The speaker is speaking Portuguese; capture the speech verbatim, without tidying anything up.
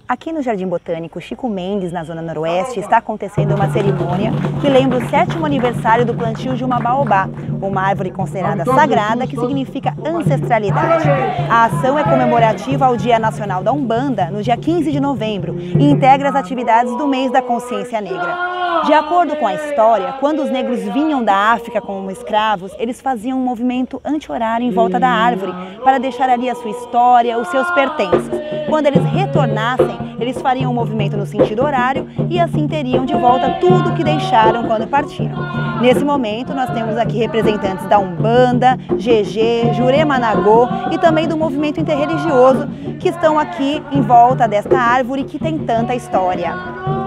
Aqui no Jardim Botânico Chico Mendes, na Zona Noroeste, está acontecendo uma cerimônia que lembra o sétimo aniversário do plantio de uma baobá, uma árvore considerada sagrada que significa ancestralidade. A ação é comemorativa ao Dia Nacional da Umbanda, no dia quinze de novembro, e integra as atividades do mês da consciência negra. De acordo com a história, quando os negros vinham da África como escravos, eles faziam um movimento anti-horário em volta da árvore para deixar ali a sua história, os seus pertences. Quando eles retornassem, eles fariam um movimento no sentido horário e assim teriam de volta tudo que deixaram quando partiram. Nesse momento, nós temos aqui representantes da Umbanda, Gegé, Jurema Nagô e também do movimento interreligioso que estão aqui em volta desta árvore que tem tanta história.